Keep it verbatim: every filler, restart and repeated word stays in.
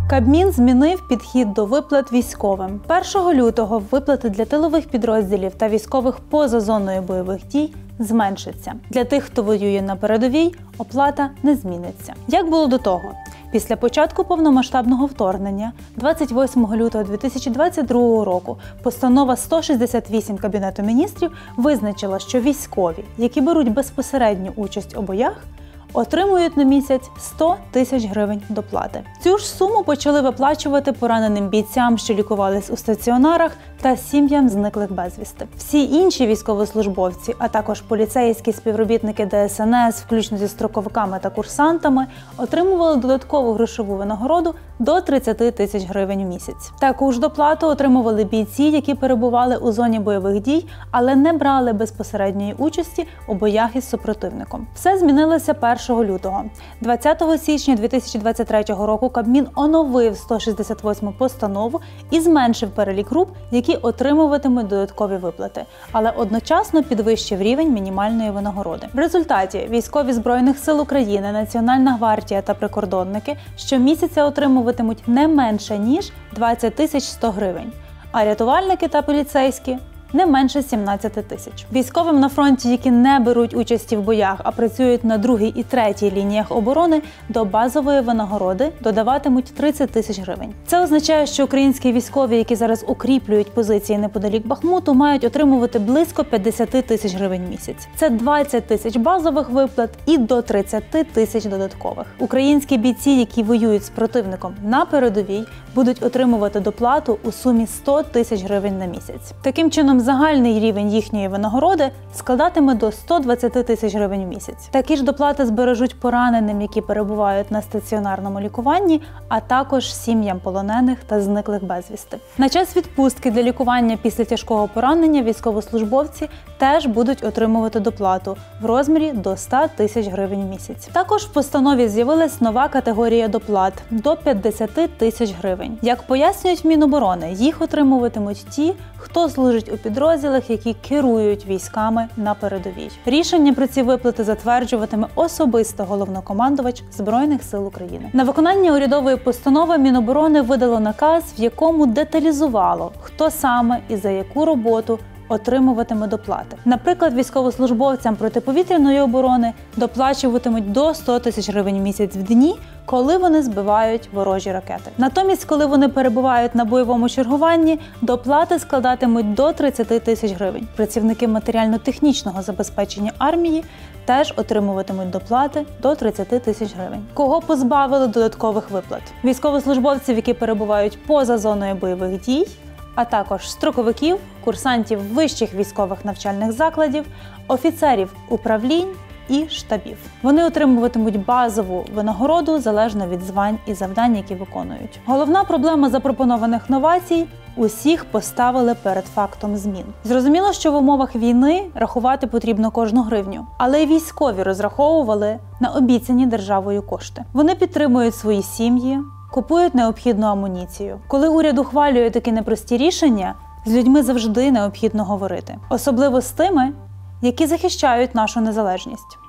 Кабмін змінив підхід до виплат військовим. першого лютого виплати для тилових підрозділів та військових поза зоною бойових дій зменшаться. Для тих, хто воює на передовій, оплата не зміниться. Як було до того? Після початку повномасштабного вторгнення, двадцять восьмого лютого дві тисячі двадцять другого року, постанова сто шістдесят вісім Кабінету міністрів визначила, що військові, які беруть безпосередню участь у боях, отримують на місяць сто тисяч гривень доплати. Цю ж суму почали виплачувати пораненим бійцям, що лікувались у стаціонарах, та сім'ям зниклих безвісти. Всі інші військовослужбовці, а також поліцейські співробітники Де Ес Ен Ес, включно зі строковиками та курсантами, отримували додаткову грошову винагороду до тридцять тисяч гривень в місяць. Таку ж доплату отримували бійці, які перебували у зоні бойових дій, але не брали безпосередньої участі у боях із супротивником. Все змінилося першого лютого. двадцятого січня дві тисячі двадцять третього року Кабмін оновив сто шістдесят восьму постанову і зменшив перелік груп, які отримуватимуть додаткові виплати, але одночасно підвищив рівень мінімальної винагороди. В результаті військові Збройних сил України, Національна гвардія та прикордонники щомісяця отримуватимуть не менше, ніж двадцять тисяч сто гривень, а рятувальники та поліцейські – не менше сімнадцять тисяч. Військовим на фронті, які не беруть участі в боях, а працюють на другій і третій лініях оборони, до базової винагороди додаватимуть тридцять тисяч гривень. Це означає, що українські військові, які зараз укріплюють позиції неподалік Бахмуту, мають отримувати близько п'ятдесят тисяч гривень в місяць. Це двадцять тисяч базових виплат і до тридцять тисяч додаткових. Українські бійці, які воюють з противником на передовій, будуть отримувати доплату у сумі сто тисяч гривень на місяць. Таким чином, загальний рівень їхньої винагороди складатиме до сто двадцять тисяч гривень в місяць. Такі ж доплати збережуть пораненим, які перебувають на стаціонарному лікуванні, а також сім'ям полонених та зниклих безвісти. На час відпустки для лікування після тяжкого поранення військовослужбовці теж будуть отримувати доплату в розмірі до ста тисяч гривень в місяць. Також в постанові з'явилась нова категорія доплат – до п'ятдесят тисяч гривень. Як пояснюють в Міноборони, їх отримуватимуть ті, хто служить у підрозділах, які керують військами на передовій. Рішення про ці виплати затверджуватиме особисто головнокомандувач Збройних сил України. На виконання урядової постанови Міноборони видало наказ, в якому деталізувало, хто саме і за яку роботу отримуватиме доплати. Наприклад, військовослужбовцям протиповітряної оборони доплачуватимуть до ста тисяч гривень в місяць в дні, коли вони збивають ворожі ракети. Натомість, коли вони перебувають на бойовому чергуванні, доплати складатимуть до тридцять тисяч гривень. Працівники матеріально-технічного забезпечення армії теж отримуватимуть доплати до тридцять тисяч гривень. Кого позбавили додаткових виплат? Військовослужбовців, які перебувають поза зоною бойових дій, а також строковиків, курсантів вищих військових навчальних закладів, офіцерів управлінь і штабів. Вони отримуватимуть базову винагороду залежно від звань і завдань, які виконують. Головна проблема запропонованих новацій – усіх поставили перед фактом змін. Зрозуміло, що в умовах війни рахувати потрібно кожну гривню, але й військові розраховували на обіцяні державою кошти. Вони підтримують свої сім'ї, купують необхідну амуніцію. Коли уряд ухвалює такі непрості рішення, з людьми завжди необхідно говорити. Особливо з тими, які захищають нашу незалежність.